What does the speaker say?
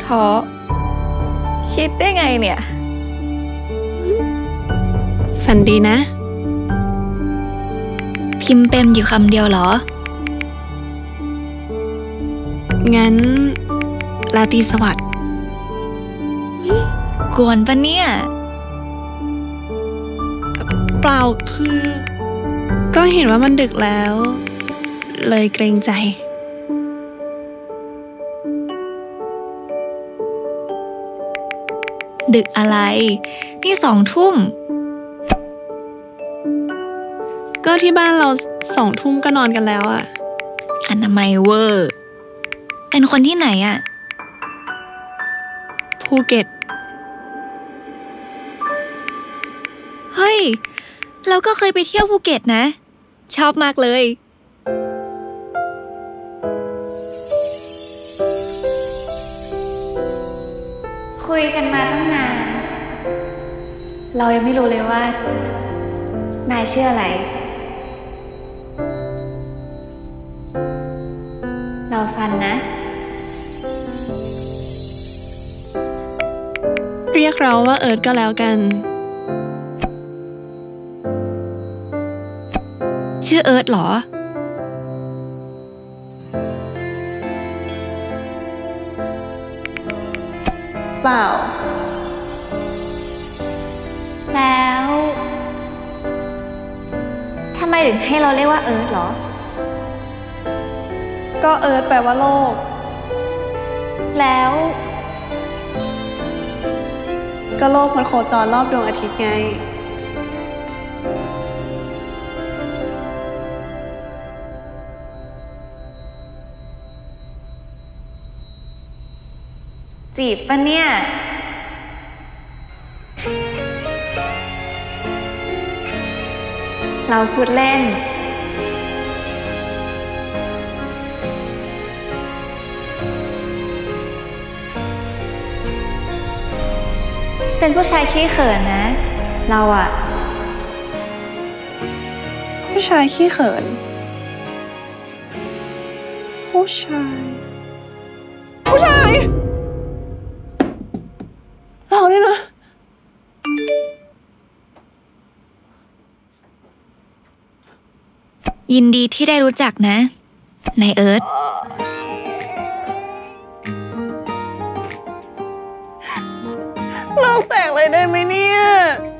ท้อคิดได้ไงเนี่ยฝันดีนะพิมพ์เป็นอยู่คำเดียวเหรองั้นราตรีสวัสดิ์กวนปะเนี่ยเปล่าคือก็เห็นว่ามันดึกแล้วเลยเกรงใจดึกอะไรนี่2 ทุ่มก็ที่บ้านเรา2 ทุ่มก็นอนกันแล้วอะอนามัยเวอร์เป็นคนที่ไหนอะภูเก็ตเฮ้ยเราก็เคยไปเที่ยวภูเก็ตนะชอบมากเลยคุยกันมาตั้งนานเรายังไม่รู้เลยว่านายชื่ออะไรเราซันนะเรียกเราว่าเอิร์ธก็แล้วกันชื่อเอิร์ธเหรอเปล่าแล้วทำไมถึงให้เราเรียกว่าเอิร์ธเหรอก็เอิร์ธแปลว่าโลกแล้วก็โลกมันโคจรรอบดวงอาทิตย์ไงจีบปะเนี่ยเราพูดเล่นเป็นผู้ชายขี้เขินนะเราอะผู้ชายขี้เขินผู้ชายเราเนี่ยนะยินดีที่ได้รู้จักนะนายเอิร์ธเลิกแต่งเลยได้ไหมเนี่ย